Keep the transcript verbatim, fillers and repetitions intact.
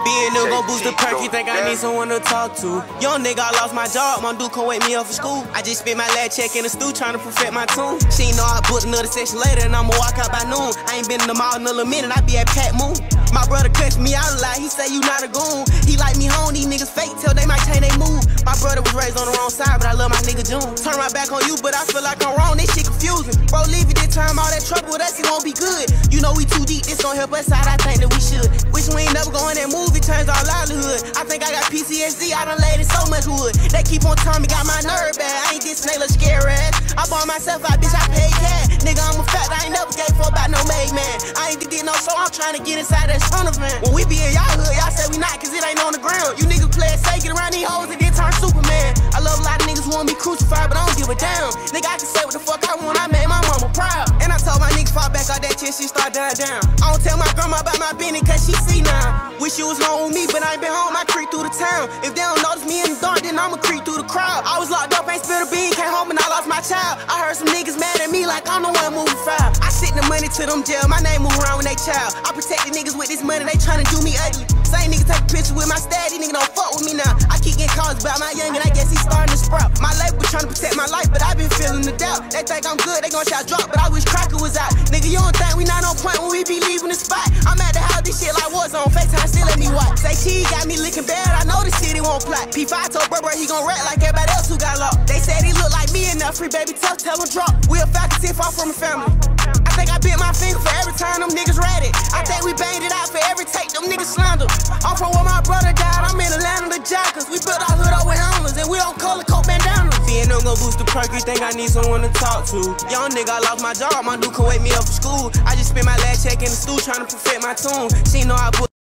Being new gon' boost the perk, you think I need someone to talk to. Young nigga, I lost my job, my dude come wake me up for school. I just spent my last check in the stew trying to perfect my tune. She ain't know I booked another session later and I'ma walk out by noon. I ain't been in the mall in a little minute, I be at Pat Moon. My brother cussed me out a lot, he say you not a goon. He like me home, these niggas fake till they might change they move. My brother was raised on the wrong side, but I love my nigga June. Turn my back on you, but I feel like I'm wrong, this shit confusing. Bro, leave it this time, all that trouble with us, it won't be good. You know we too deep, this gon' help us out, I think that we should. Wish we ain't never going that movie, turns our livelihood. I think I got P T S D, I done laid in so much wood. They keep on telling me, got my nerve bad, I ain't this snake, little scary ass. I bought myself out, bitch, I paid cash. Nigga, I'm a fact, I ain't never gave for about no made man. I ain't did no show, I'm trying to get inside that son of van. When we be in y'all hood, y'all say we not, cause it ain't on the ground. You niggas play it safe, get around these hoes and then turn Superman. I love a lot of niggas who want me crucified, but I don't give a damn. Nigga, I can say what the fuck I want, I made my mama proud. And I told my niggas fall back out that shit, she start dying down. I don't tell my grandma about my business, cause she see now. Wish you was home with me, but I ain't been home, I creep through the town. If they don't notice me in the dark, then I'ma creep through the crowd. I was locked up, ain't spilled a bean, came home and I lost my child. I heard some niggas mad at me like I'm the one moving foul. I sent the money to them jail, my name move around with they child. I protect the niggas with this money, they tryna do me ugly. Same nigga take a picture with my stad, these niggas don't fuck with me now. I keep getting calls about my young and I guess he's starting to sprout. My label tryna protect my life, but I been feeling the doubt. They think I'm good, they gon' shout drop, but I wish Cracker was out. Nigga, you don't think we not on point when we be leaving the spot. I'm at the house, this shit like wars on FaceTime, still let me watch. Say she got me looking bad, I know this shit, it won't plot. P five told Burber he gon' rap like everybody else who got locked. They said he look like me enough, free baby tough, tell him drop. We a faculty far from a family. I think I bit my finger for every time them niggas read it. I think we banged it out for every take them niggas slander. I'm from where my brother died, I'm in the land of the jackals. We built our hood up with hammers and we don't color coat bandanas. Being no gon' boost the perk, you think I need someone to talk to. Young nigga, I lost my job, my dude come wake me up for school. I just spent my last check in the stew trying to perfect my tune. She know I put